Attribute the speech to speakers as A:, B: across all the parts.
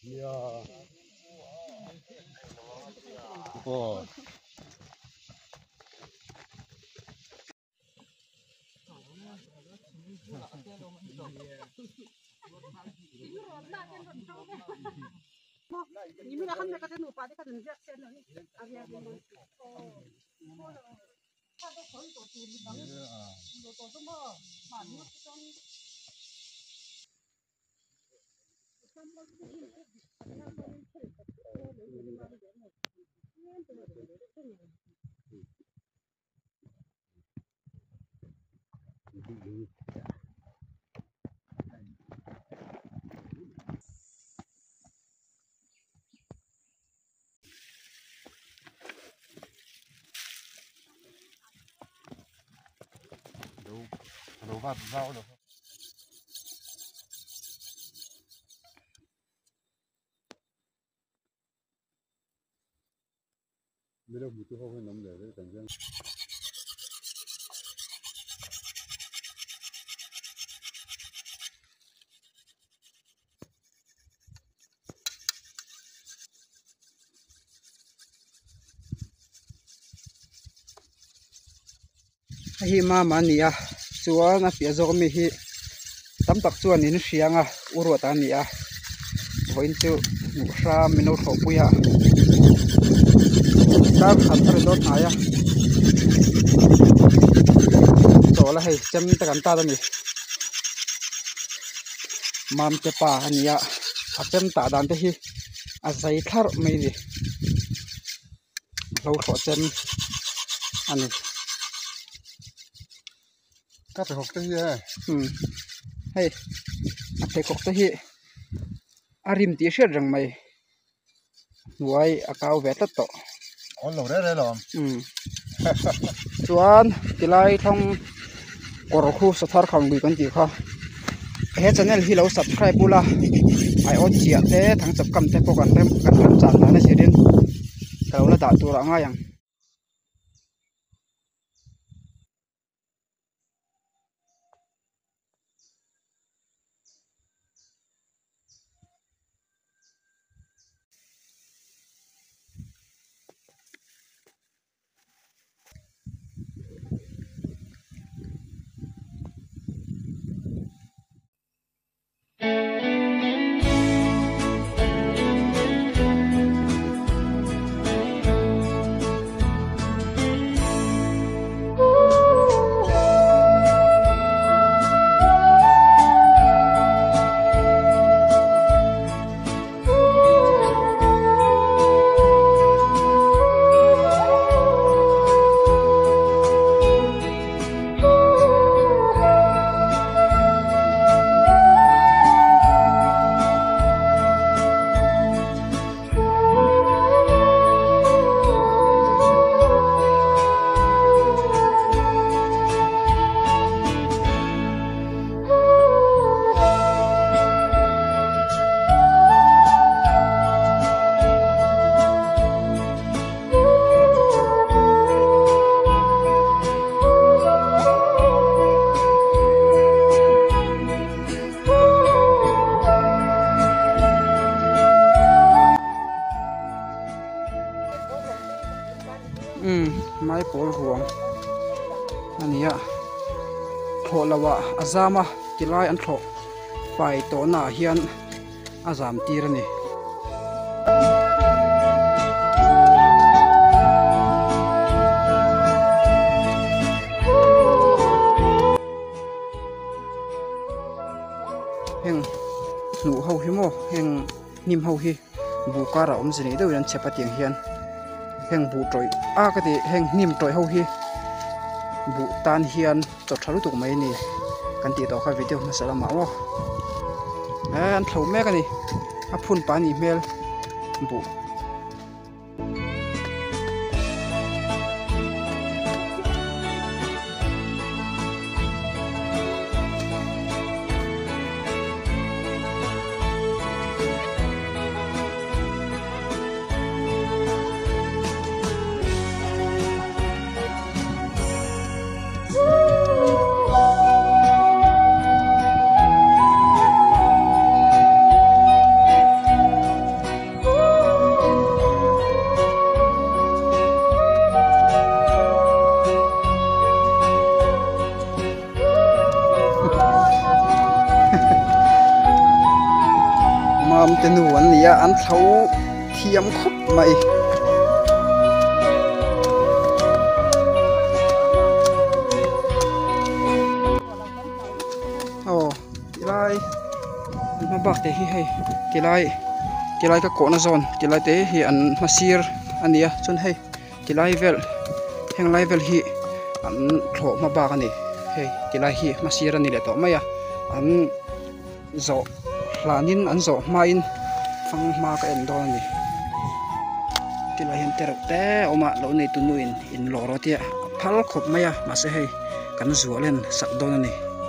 A: Ồ.
B: Ini nak kan mereka tu nupa dia kan dia sen ni. Avia dia. Oh. Kalau kau itu tu di bang. Itu tu mah mana tu kan.
A: Đâu vào rau được. Bây giờ một chút không nắm để đấy cảnh giác.
C: Hi ma mania chuan a pia zawk mi hi tam tak chuan in hrianga urwa ta ni a voin chu nuhra mino tho puya tar khat tar dot na ya chola hei chem ta kan ta da ni mam te pa ania a chem ta dan te hi a zai thar mai ni lo tho chem ani
A: Các phải học cái gì à?
C: Hey, à phải học cái gì? Arim tí sét răng mày, nuôi à cao vẽ tất tọ.
A: Ôn lẩu đấy đây rồi.
C: Chuan, tí lai thong cổ khu sát thar khang bị con gì kha. Hết channel hi lâu subscribe bula. Ai ôn chia thế thằng chụp cầm thế có cần chạm là nó sẽ đến. Kalau là tạo tu ra ngay yang. Mai pol ruang ania tho lawa azama tilai an tho pai to na hian azam tirani heng nu ho hi mo heng nim ho hi bu kara om zini do yan chepa tiang hian heng bu troi a ka ti heng nim troi ho hi bu tan hian to tharu tu mai ni kan ti to kha video na sala ma wo an thau me ka ni a phun pa ni mel bu ham te nu an nia an thlo thiam khop mai kilai ma bak te hi hei kilai ka kona zon kilai te hi an masir ania chun hei kilai vel heng lai vel hi an thlo ma bak ani hei kilai hi masir ani le to maya an zo hlanin an zo main phang ma ka en don ani kilai hen ter te oma lo nei tu nuin in lo ro tia phal khop maya ma se hei kan zualen sak don ani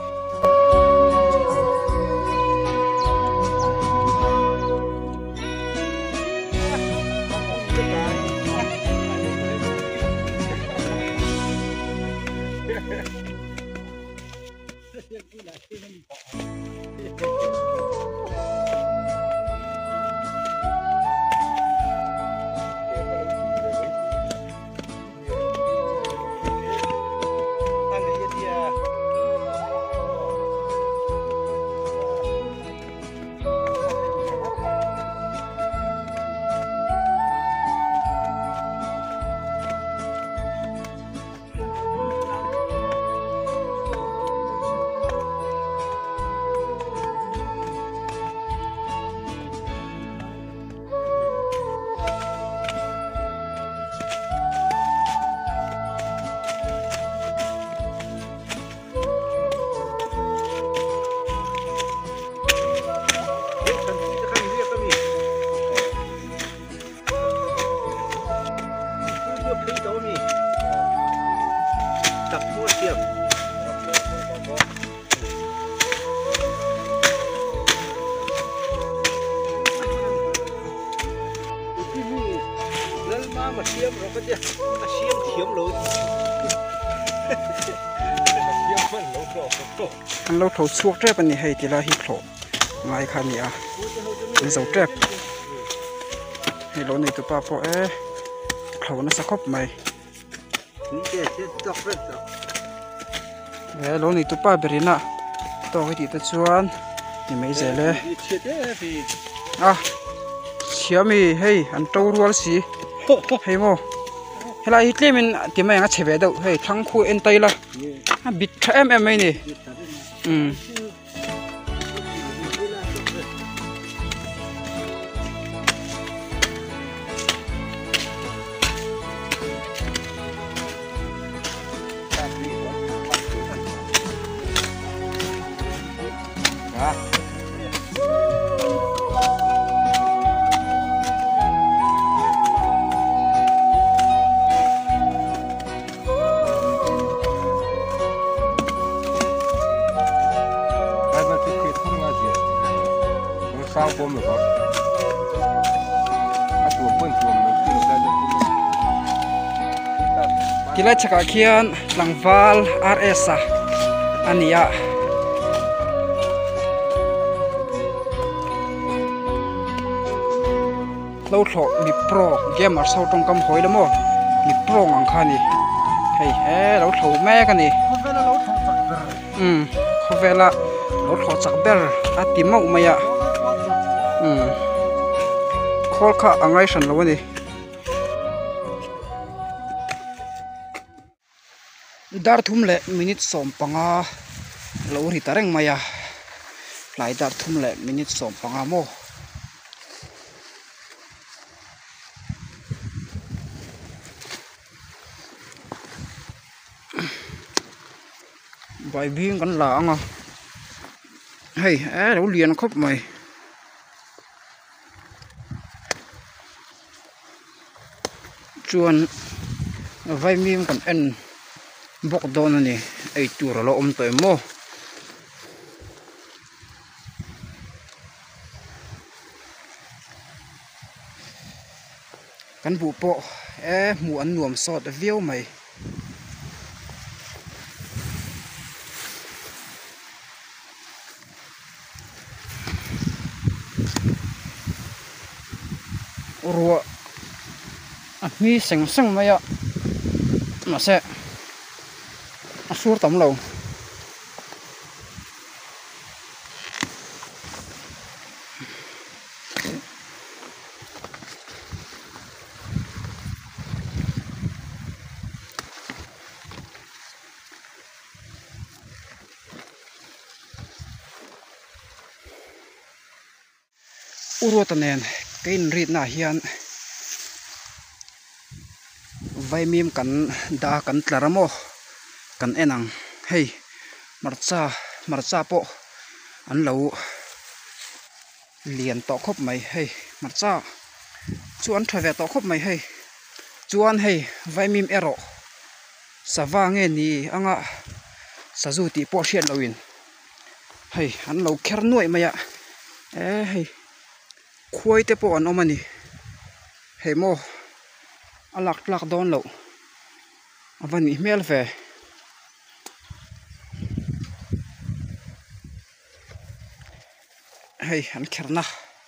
C: anh lâu thầu suốt trép anh hay thì là hít thổ ngay khá nhỉ anh dấu trép hay lỗ này tụi ba po é thầu nó sắc khóc mày é lỗ này tụi ba beri na to cái gì ta chuan thì mấy giờ le à xía mi hay anh trâu ruột xí hay mo hay là hít lên mình tìm mấy anh chế về đâu hay thằng khu en tay là bịt em ấy nè
A: sao bom được không? À chuột bún chuột mình chưa ra được.
C: Kilai chaka kian langval RS ania lâu thọ mi pro gamer sau trong cam hoi lamo mi pro ngang khani hey lâu thọ me ka ni khovela lâu thọ chak ber atimau maya khol kha angai san lo ni dar thum le minute som panga lo ri tareng maya lai dar thum le minute som panga mo bài viên kan la anga hey lo lian khop mai chuan vai mim kan en bok don ani ei tur lo om toy mo kan bu po mu an nuam sot viau mai ruwa mi seng seng maya mà sẽ xuống tầm lầu urut anen kein rit na hian vai mim kan da kan tlaramo kan enang hei marcha po an lo lian to khop mai hei marcha chuan thave to khop mai hei chuan hei vai mim ero sawa nge ni anga sazu ti po hriat loin hei an lo kher nuai maya hei khuai te po an omani hei mo alak tlak don lo avani hmel ve hei an kherna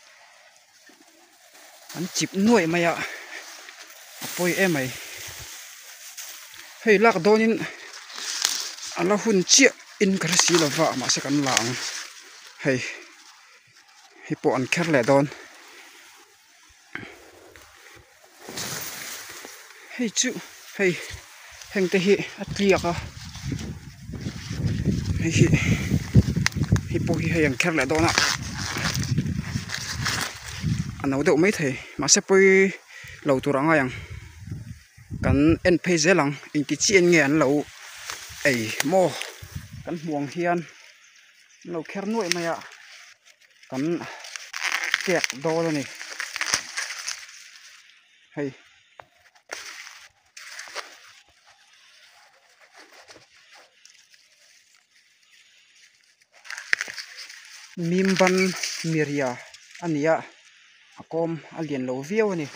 C: an chip nuai maya apoi emai hei lak donin ala hun chia in karasi lova ma se kan lang hei hipo an kher le don hei chu hei heng te hi atliaka hei hipo hi hei an kher le dona anau deuh mai thei ma se poi lo turanga yang kan en phei zelang in ti chi en nge an lo ei mo kan huang hian lo kher nuai maya kan kek do ni hei mimban miria ania akom alien lo viau ni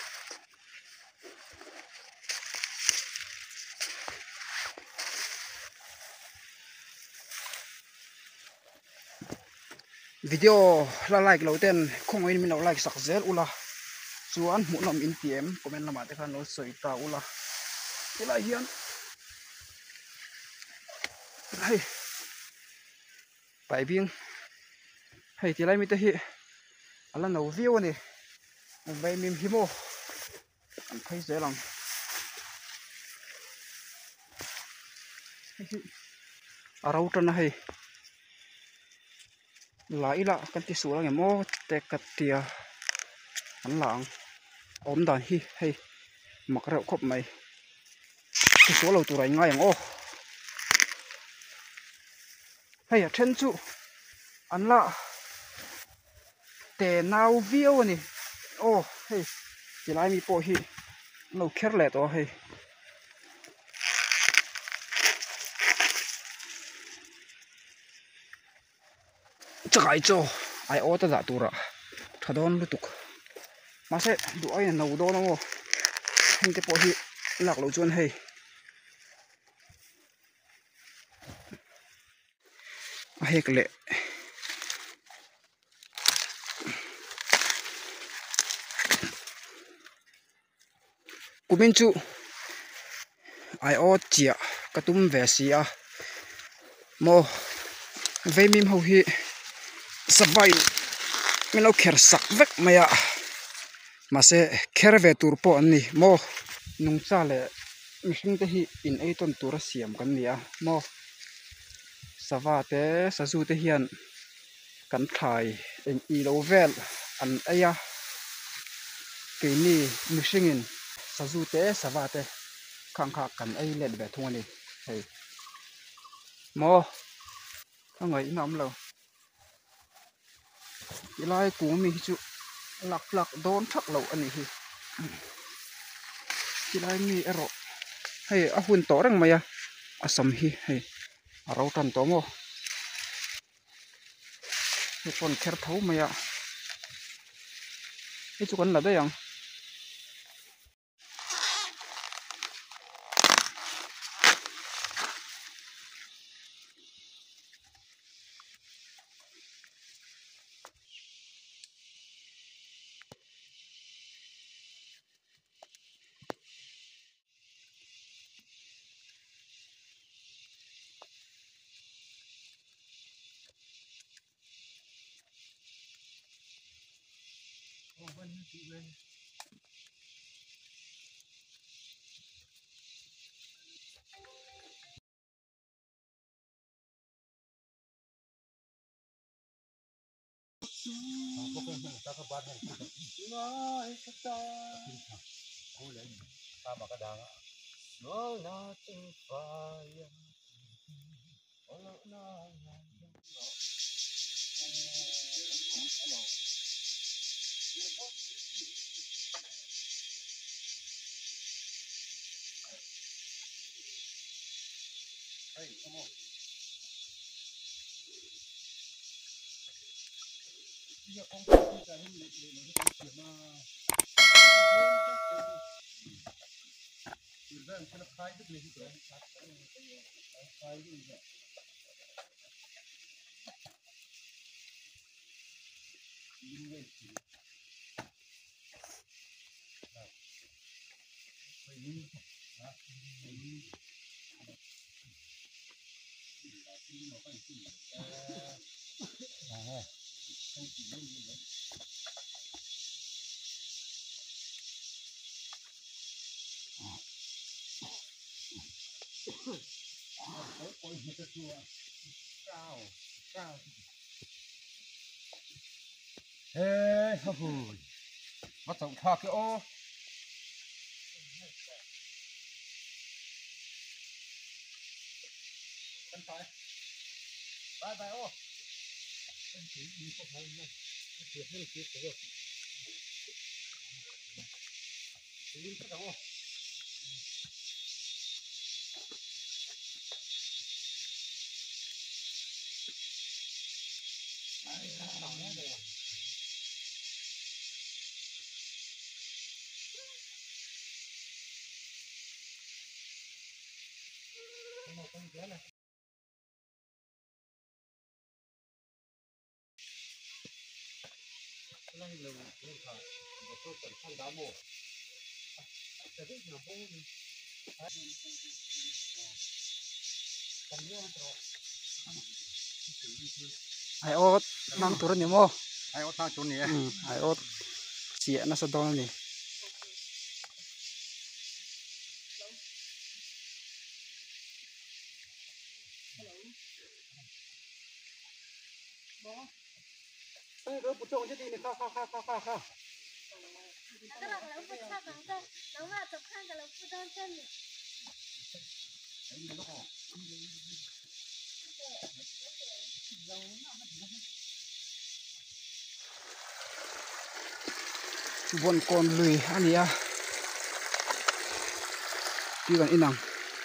C: video la like lo ten khong in min lo like sak zel ula chuan mu nom in tm comment lama te khan lo soi ta ula ila hian hei pai bing hei tilai mi te hi ala no viau ni vai mim himo an phei zelang arauta na hei la ila kan ti sulang emo te katia an lang om dan hi hei makreu khop mai ti so lo turai ngai ang o hei a then chu an la te nau viau ni o hei tilai mi po hi lo kher le to hei chakai cho ai ota da tura thadon lutuk mase du ai no do no hinte po hi lak lo chuan hei a hek le kumin chu ai o chia katum ve sia mo ve mim ho hi sabai melo kher sak vek maya mase kher ve tur po an ni mo nung cha le mihring te hi in eiton tura siam kan nia mo sawa te sazu te hian kan thai en i lo vel an aya ke ni mihringin sazu te sawa te khang kha kan ai len ve thung ni hei mo angai nam lo ilai ku mi chu lak lak don thak lo ani hi ilai mi ero hei a hun to rang maya asam hi hei arau tan to mo he pon kher thau maya he chu kan la da yang
A: ê hả hùi bắt đầu thà cái ô bye bye ô
C: ai ốt nang turun ni mo
A: ai ô thang chỗ này
C: ai ốt chia na sa don ni
B: Cái này là bút sa bằng đây, nó mà tập khăn cái là bút đơn chân này.
C: bon kon lui ania ti gan inang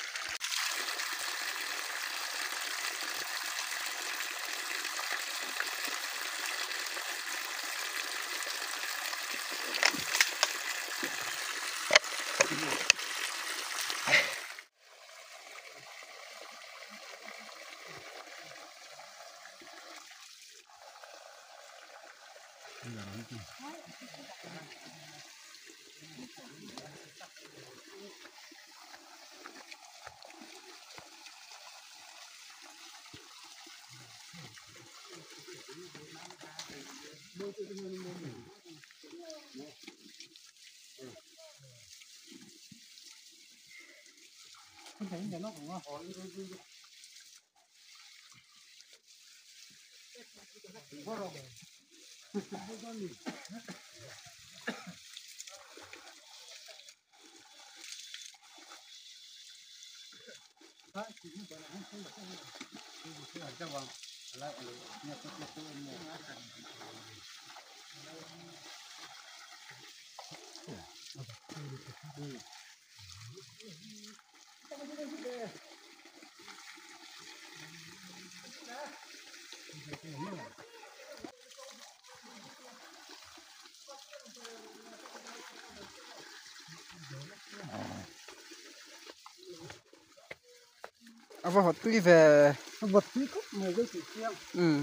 C: ava hot tui về
B: Vật quý cốc mười cái chỉ riêng.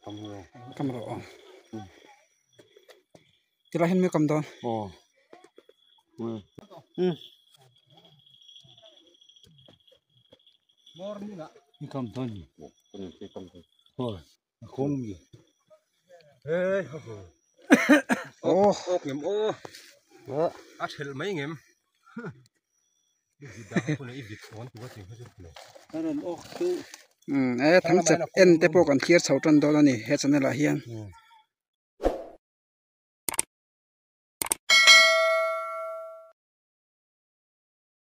C: cầm rồi thì là hiện mới cầm đòn
A: mor ni nè
D: cầm thôi nhỉ thôi không gì
A: ê
C: ô
A: ô kiếm ô ắt hết mấy nghiệm gì đó không lấy vịt món của tôi hết rồi
D: cái này ô cứ
C: ấy thằng chập en te po kan khiar chho tan do ni he chana la hian